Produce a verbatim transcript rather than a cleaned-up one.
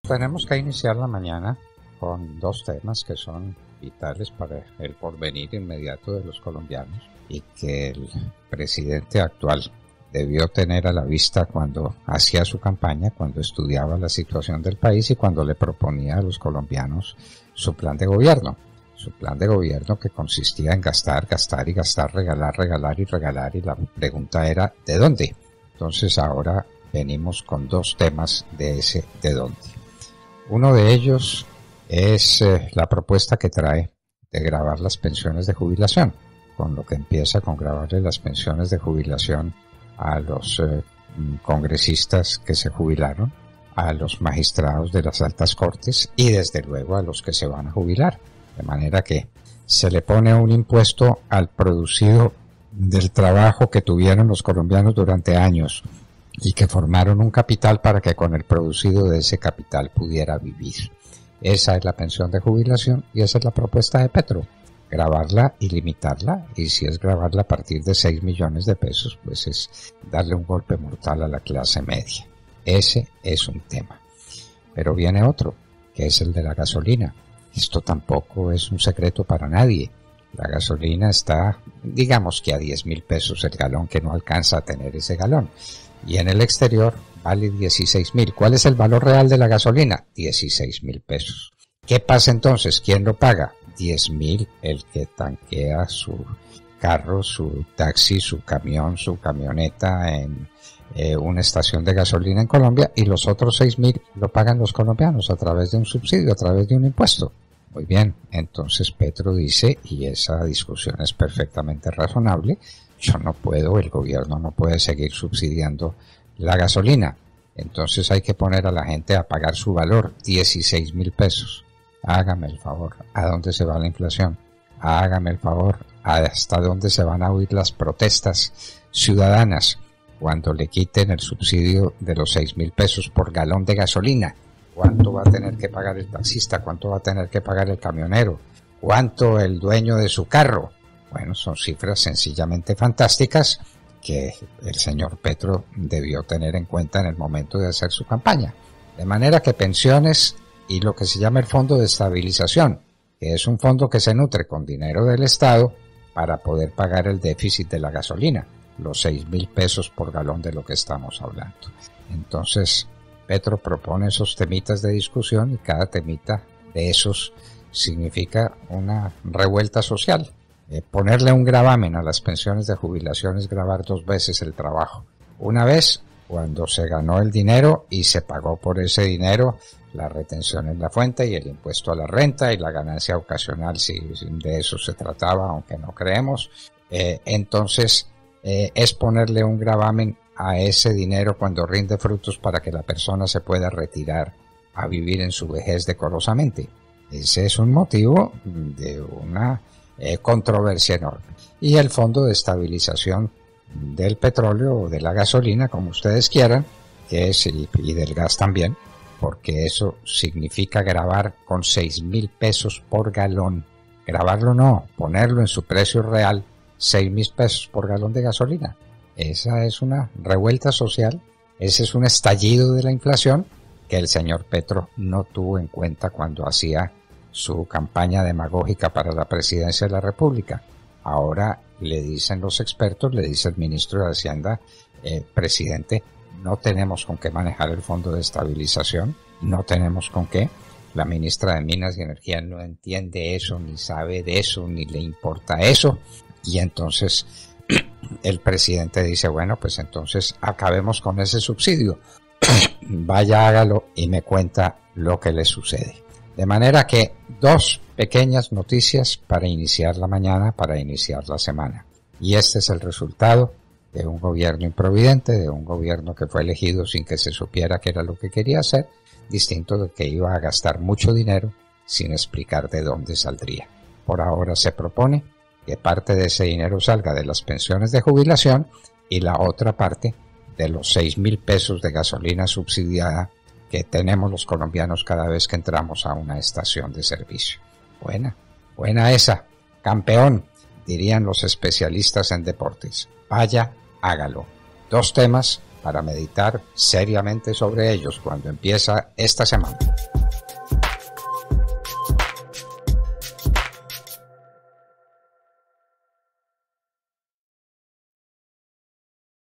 Tenemos que iniciar la mañana con dos temas que son vitales para el porvenir inmediato de los colombianos y que el presidente actual debió tener a la vista cuando hacía su campaña, cuando estudiaba la situación del país y cuando le proponía a los colombianos su plan de gobierno. Su plan de gobierno que consistía en gastar, gastar y gastar, regalar, regalar y regalar, y la pregunta era ¿de dónde? Entonces ahora venimos con dos temas de ese ¿de dónde? Uno de ellos es eh, la propuesta que trae de gravar las pensiones de jubilación, con lo que empieza con grabarle las pensiones de jubilación a los eh, congresistas que se jubilaron, a los magistrados de las altas cortes y desde luego a los que se van a jubilar. De manera que se le pone un impuesto al producido del trabajo que tuvieron los colombianos durante años y que formaron un capital para que con el producido de ese capital pudiera vivir. Esa es la pensión de jubilación y esa es la propuesta de Petro. Grabarla y limitarla, y si es grabarla a partir de seis millones de pesos, pues es darle un golpe mortal a la clase media. Ese es un tema. Pero viene otro, que es el de la gasolina. Esto tampoco es un secreto para nadie. La gasolina está, digamos que a diez mil pesos el galón, que no alcanza a tener ese galón. Y en el exterior vale dieciséis mil. ¿Cuál es el valor real de la gasolina? dieciséis mil pesos. ¿Qué pasa entonces? ¿Quién lo paga? diez mil el que tanquea su carro, su taxi, su camión, su camioneta en eh, una estación de gasolina en Colombia, y los otros seis mil lo pagan los colombianos a través de un subsidio, a través de un impuesto. Muy bien, entonces Petro dice, y esa discusión es perfectamente razonable, yo no puedo, el gobierno no puede seguir subsidiando la gasolina, entonces hay que poner a la gente a pagar su valor, dieciséis mil pesos. Hágame el favor, ¿a dónde se va la inflación? Hágame el favor, ¿hasta dónde se van a oír las protestas ciudadanas cuando le quiten el subsidio de los seis mil pesos por galón de gasolina? ¿Cuánto va a tener que pagar el taxista? ¿Cuánto va a tener que pagar el camionero? ¿Cuánto el dueño de su carro? Bueno, son cifras sencillamente fantásticas que el señor Petro debió tener en cuenta en el momento de hacer su campaña. De manera que pensiones y lo que se llama el Fondo de Estabilización, que es un fondo que se nutre con dinero del Estado para poder pagar el déficit de la gasolina, los seis mil pesos por galón de lo que estamos hablando. Entonces, Petro propone esos temitas de discusión y cada temita de esos significa una revuelta social. Eh, ponerle un gravamen a las pensiones de jubilación es gravar dos veces el trabajo. Una vez cuando se ganó el dinero y se pagó por ese dinero la retención en la fuente y el impuesto a la renta y la ganancia ocasional, si de eso se trataba, aunque no creemos. Eh, entonces eh, es ponerle un gravamen a ese dinero cuando rinde frutos para que la persona se pueda retirar a vivir en su vejez decorosamente. Ese es un motivo de una eh, controversia enorme. Y el Fondo de Estabilización del petróleo o de la gasolina, como ustedes quieran, que es, y, y del gas también, porque eso significa gravar con seis mil pesos por galón. Grabarlo no, ponerlo en su precio real, seis mil pesos por galón de gasolina. Esa es una revuelta social, ese es un estallido de la inflación que el señor Petro no tuvo en cuenta cuando hacía su campaña demagógica para la presidencia de la República. Ahora le dicen los expertos, le dice el ministro de Hacienda, eh, presidente, no tenemos con qué manejar el Fondo de Estabilización, no tenemos con qué. La ministra de Minas y Energía no entiende eso, ni sabe de eso, ni le importa eso. Y entonces el presidente dice, bueno, pues entonces acabemos con ese subsidio. Vaya, hágalo y me cuenta lo que le sucede. De manera que dos pequeñas noticias para iniciar la mañana, para iniciar la semana. Y este es el resultado de un gobierno improvidente, de un gobierno que fue elegido sin que se supiera qué era lo que quería hacer, distinto de que iba a gastar mucho dinero sin explicar de dónde saldría. Por ahora se propone que parte de ese dinero salga de las pensiones de jubilación y la otra parte de los seis mil pesos de gasolina subsidiada que tenemos los colombianos cada vez que entramos a una estación de servicio. Buena, buena esa, campeón, dirían los especialistas en deportes. Vaya, hágalo. Dos temas para meditar seriamente sobre ellos cuando empieza esta semana.